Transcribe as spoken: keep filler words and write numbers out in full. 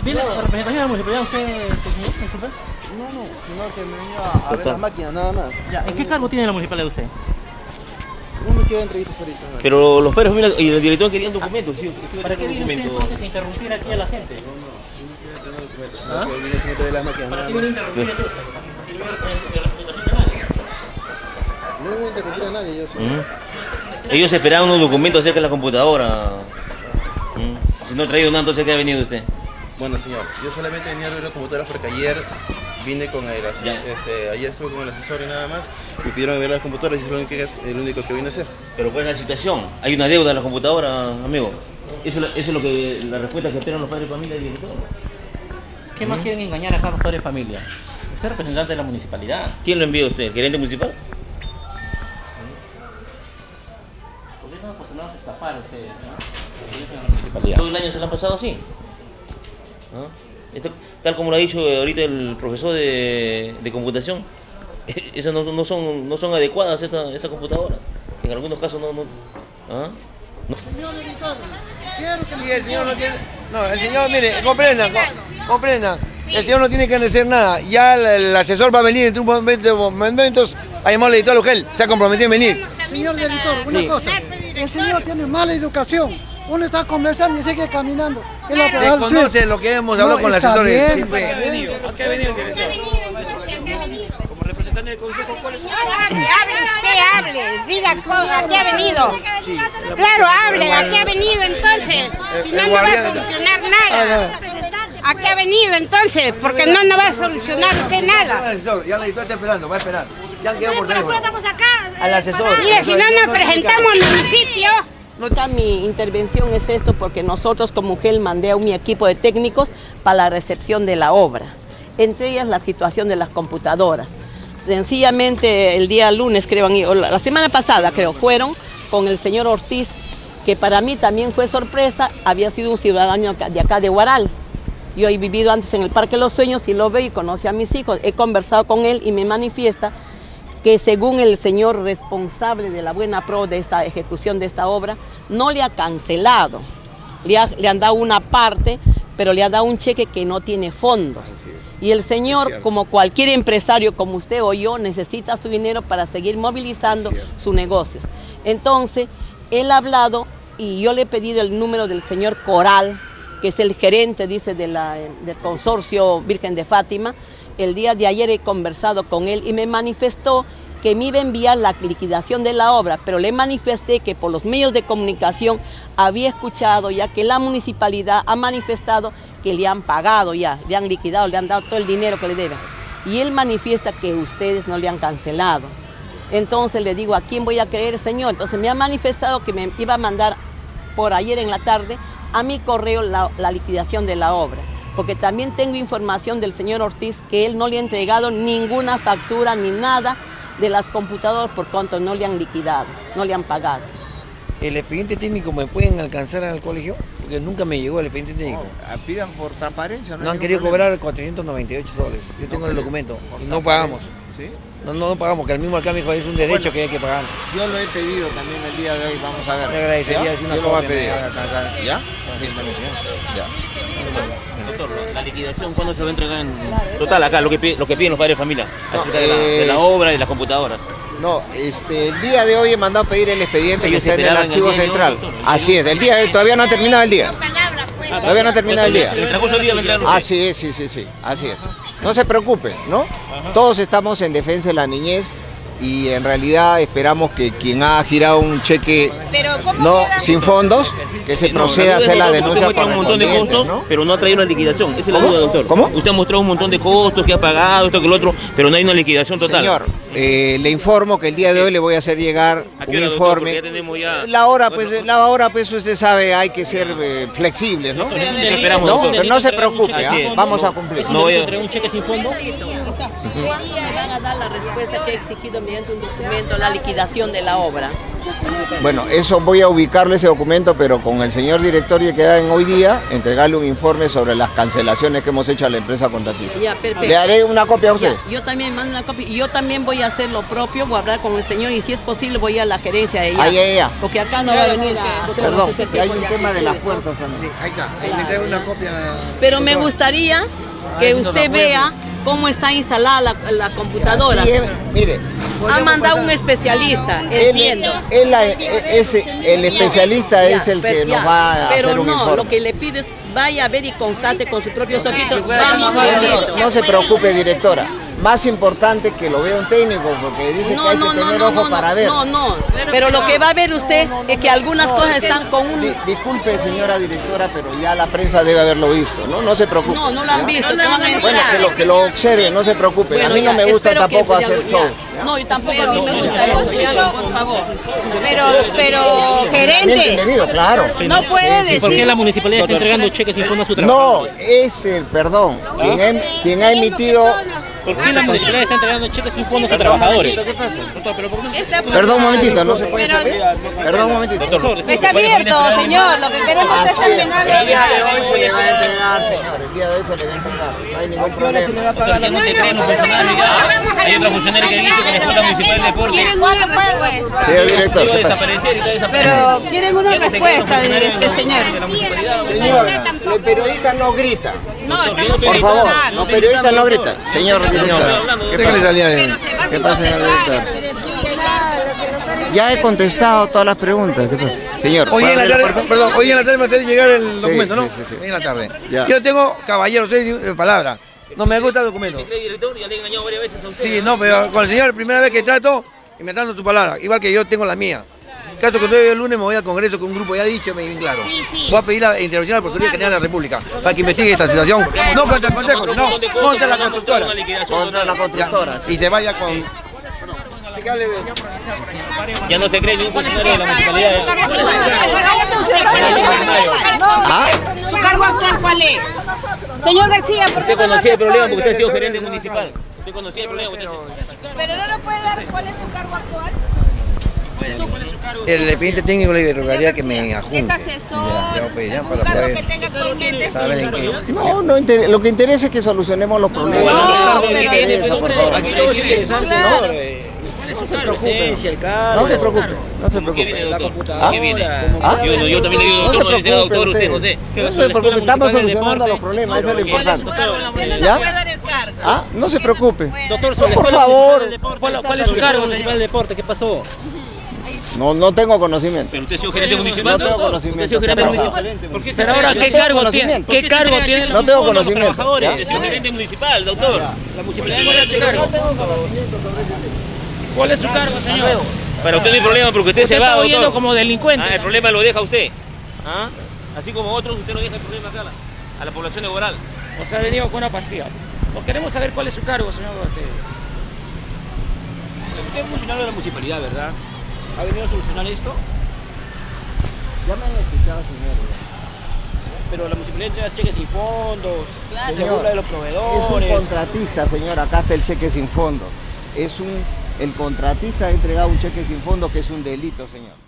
¿Viene la representación de la municipalidad usted, señor? Disculpe. No, no, sino que me venía a ver las máquinas nada más. Ya, ¿en qué cargo tiene la municipalidad usted? No me queda entrevistas ahorita. ¿No? Pero los padres y el director querían documentos, ¿sí? ¿Para qué viene usted entonces a interrumpir aquí a la gente? No, no, yo no quiero tener documentos, sino ¿Ah? que vine a meter de las máquinas ¿Para nada qué más. viene a interrumpir entonces? ¿Y no hay representación de nadie? No voy a interrumpir a nadie, yo sí. ¿Mm? Ellos esperaban unos documentos acerca de la computadora. ¿Mm? Si no ha traído nada, entonces ¿qué ha venido usted? Bueno, señor, yo solamente venía a ver las computadoras porque ayer vine con el asesor, este, ayer estuve con el asesor y nada más, me pidieron ver las computadoras y es lo único que, es el único que vine a hacer. Pero ¿cuál es la situación? ¿Hay una deuda en la computadora, amigo? Eso, eso es lo que la respuesta que esperan los padres de familia y el director. ¿Qué más ¿Mm? quieren engañar acá a los padres de familia? Usted es representante de la municipalidad. ¿Quién lo envió a usted? ¿El gerente municipal? ¿Por qué están acostumbrados a estafar ustedes? ¿No? ¿Todo el año se lo han pasado así? ¿No? Esto, tal como lo ha dicho ahorita el profesor de, de computación, esas no, no, son, no son adecuadas esta, esa computadora. En algunos casos no... no ¿ah? No. Señor editor, quiero que... Sí, el señor no tiene... No, el señor, mire, comprenda, comprenda. El señor no tiene que hacer nada. Ya el, el asesor va a venir en un momento, momentos a llamar al editor local. Se ha comprometido en venir. Señor editor, una sí. cosa. El señor tiene mala educación. Uno está conversando y sigue caminando. Él desconoce lo que hemos hablado no, con el asesor. Bien, sí, ¿A qué ha venido? ¿A qué ha venido el director? Como representante del consejo, ¿cuál es su... Hable, hable, usted hable, diga a qué ha venido. Sí, claro, hable, a qué ha venido entonces. Si no, no va a solucionar nada. ¿A qué ha venido entonces? Porque no, no va a solucionar usted nada. Ya el editor está esperando, va a esperar. Ya han quedado por teléfono. Al asesor. Mire, si no nos presentamos al municipio. Mi intervención es esto porque nosotros como U G E L mandé a mi equipo de técnicos para la recepción de la obra, entre ellas la situación de las computadoras. Sencillamente el día lunes, creo, la semana pasada creo, fueron con el señor Ortiz, que para mí también fue sorpresa, había sido un ciudadano de acá de Huaral. Yo he vivido antes en el Parque de los Sueños y lo veo y conocí a mis hijos, he conversado con él y me manifiesta que según el señor responsable de la buena pro de esta ejecución de esta obra, no le ha cancelado, le, ha, le han dado una parte, pero le ha dado un cheque que no tiene fondos. Y el señor, como cualquier empresario, como usted o yo, necesita su dinero para seguir movilizando sus negocios. Entonces, él ha hablado y yo le he pedido el número del señor Coral, que es el gerente, dice, de la, del consorcio Virgen de Fátima. El día de ayer he conversado con él y me manifestó que me iba a enviar la liquidación de la obra, pero le manifesté que por los medios de comunicación había escuchado ya que la municipalidad ha manifestado que le han pagado ya, le han liquidado, le han dado todo el dinero que le deben. Y él manifiesta que ustedes no le han cancelado. Entonces le digo, ¿a quién voy a creer, señor? Entonces me ha manifestado que me iba a mandar por ayer en la tarde a mi correo la, la liquidación de la obra. Porque también tengo información del señor Ortiz que él no le ha entregado ninguna factura ni nada de las computadoras por cuanto no le han liquidado, no le han pagado. ¿El expediente técnico me pueden alcanzar al colegio? Porque nunca me llegó el expediente técnico. No, pidan por transparencia. No, no han querido problema. Cobrar cuatrocientos noventa y ocho soles. Yo no tengo el documento y no pagamos. ¿Sí? No, no, no pagamos, que el mismo acá me dijo es un derecho bueno, que hay que pagar. Yo lo he pedido también el día de hoy, vamos a ver. Te agradecería si una yo lo voy a pedir. ¿Ya? Ya. Doctor, la liquidación, ¿cuándo se va a entregar en total acá? Lo que, pide, lo que piden los padres de familia, no, acerca de, la, de la obra y las computadoras. No, este, el día de hoy he mandado a pedir el expediente que está en el archivo el central. Hoy, Así es, el día de hoy todavía no ha terminado el día. Ah, todavía no ha terminado el día. El transcurso del día vendrán los Así es, sí, sí, sí, así es. No se preocupen, ¿no? Ajá. Todos estamos en defensa de la niñez y en realidad esperamos que quien ha girado un cheque no sin fondos, que se no, proceda a hacer la denuncia por un montón de costos, ¿no? Pero no ha traído una liquidación. Esa es la duda, doctor. ¿Cómo? Usted ha mostrado un montón de costos que ha pagado, esto que lo otro, pero no hay una liquidación total. Señor, eh, le informo que el día de hoy le voy a hacer llegar un hora, informe. Doctor, ya ya... La hora, pues, bueno, la hora, pues, usted sabe, hay que ser eh, flexibles, ¿no? Esperamos, ¿No? Pero no se preocupe, ¿eh? Vamos a cumplir. ¿No voy a entregar un cheque sin fondo? ¿Cuándo me van a dar la respuesta que he exigido mediante un documento la liquidación de la obra? Bueno, eso voy a ubicarle ese documento, pero con el señor director que queda en hoy día, entregarle un informe sobre las cancelaciones que hemos hecho a la empresa contratista. Ya, perfecto. ¿Le haré una copia a usted? Ya, yo también mando una copia y yo también voy a hacer lo propio, voy a hablar con el señor y si es posible voy a la gerencia de ella. Ahí, ahí, ahí. Porque acá no va a venir a hacer Perdón, ese que hay tipo un de tema de las actividades. puertas también. Sí, ahí está, ahí le traigo una copia. Pero me gustaría que si nos usted la puede. vea cómo está instalada la, la computadora. Sí, eh, mire, Ha mandado un especialista, entiendo. él, él, él, ese, el especialista Ya, es el pero- que nos ya, va a pero hacer un no, informe. lo que le pido es vaya a ver y constate con sus propios ojitos. Vamos, No, bonito. no se preocupe, directora. Más importante que lo vea un técnico, porque dice No, que hay no, que no, tener no, ojo no, para ver. no, no, pero lo que va a ver usted es que algunas cosas están con un... Di- disculpe, señora directora, pero ya la prensa debe haberlo visto, ¿no? No se preocupe. No, no lo han ¿ya? visto, te van a Bueno, mostrar. que lo, que lo observe, no se preocupe. Bueno, a mí no ya, me gusta espero que, tampoco ya, hacer ya. show. No, y tampoco a mí me gusta hemos eso, dicho- por favor. Pero, pero, Bien gerente, entendido, claro. no puede ¿Y por qué decir... la municipalidad está entregando cheques sin fondo a sus No, trabajadores? es el, perdón, quien, ha- quien ha emitido... ¿Por qué la municipalidad está entregando cheques sin fondos a Perdón, un trabajadores? momentito, ¿qué pasa? Pero ¿por qué? Está- Perdón un momentito, no se puede Pero- salir. Perdón un momentito. Doctor, Está abierto, señor, lo que queremos es Así es. terminar El día de de hoy se le va a entregar, señor. El día de hoy se le va a entregar. No hay ningún problema. Doctor, ya no se creen los funcionarios ya. Hay otro funcionario que dice que la Escuela Municipal de Deporte Quieren una respuesta. Señor director, iba a ¿qué pasa? desaparecer y está desapareciendo. Pero quieren una respuesta de este señor. Señor, el periodista no grita. No, Doctor, yo estamos no Por estoy favor, gritando, los periodistas no gritan. Señor director, ¿qué ¿Qué le pasa? salía ahí? Pero se va ¿Qué sin pasa, señor contestar. director? Ya he contestado todas las preguntas. ¿Qué pasa? Señor, Hoy en ¿puede la abrir tarde, la puerta? perdón, hoy en la tarde me va a hacer llegar el documento, sí, ¿no? sí, sí. Hoy en la tarde. Ya. Yo tengo, caballero, soy de palabra. No me gusta el documento. ¿Usted, director? Ya le he engañado varias veces a usted. Sí, no, pero con el señor, primera vez que trato, y me está dando su palabra, igual que yo tengo la mía. Caso que el lunes me voy al Congreso con un grupo ya dicho, me bien claro. Voy a pedir la intervención a la Procuraduría General de la República para que investigue esta situación. No contra el Consejo, sino contra la constructora. Contra la constructora. Y se vaya con... Ya no se cree ningún funcionario de la municipalidad. ¿Ah? ¿Su cargo actual cuál es? Señor García, ¿por qué Usted no lo conocía el problema porque usted ha responde? sido gerente municipal. Usted conocía el problema. Usted... Pero no nos puede dar cuál es su cargo actual. El expediente técnico le rogaría que me adjunte. Es asesor, Ya, ya, pues, ya, un para cargo poder que tenga actualmente. saber en qué. No, no inter- lo que interesa es que solucionemos los problemas. No, Los cargos pero- no interesa, por favor. Aquí todo es interesante, Claro. señor. No se preocupe, no se preocupe, no se ¿Qué viene, preocupe. doctor? ¿Ah? ¿Qué viene? ¿Ah? Yo, no, yo también le digo No doctor, se no dice doctor, preocupe usted, usted. José. No se preocupe, estamos solucionando los problemas, eso es lo ¿Cuál es importante. su cargo? ¿Quién no ¿Ya? nos puede dar el cargo? ¿Ah? No se preocupe. Doctor, No, sobre la por Escuela favor. Municipal del Deporte, ¿Cuál, cuál es su cargo, señor del deporte? ¿Qué pasó? No, no tengo conocimiento. Pero usted ha sido gerente municipal. No tengo Usted ha conocimiento. sido gerente ¿Qué pasa? municipal. ¿Por qué se Pero ahora, No ¿qué tengo cargo tiene? conocimiento. ¿Qué cargo tiene? No tengo conocimiento. Trabajadores. Usted ha sido gerente municipal, doctor. La municipalidad no le cargo. ¿Cuál es su cargo, señor? Para usted no hay problema porque usted, Usted se va, está oyendo doctor. como delincuente. Ah, el problema lo deja usted. ¿Ah? Así como otros, usted no deja el problema acá a la, a la población de Boral. O sea, ha venido con una pastilla. No queremos saber cuál es su cargo, señor. Este. Usted es funcionario de la municipalidad, ¿verdad? ¿Ha venido a solucionar esto? Ya me han escuchado, señor. Pero la municipalidad entrega cheques sin fondos, se Señor, burla de los Es un proveedores. contratista, señor. Acá está el cheque sin fondo. Es un, el contratista ha entregado un cheque sin fondo que es un delito, señor.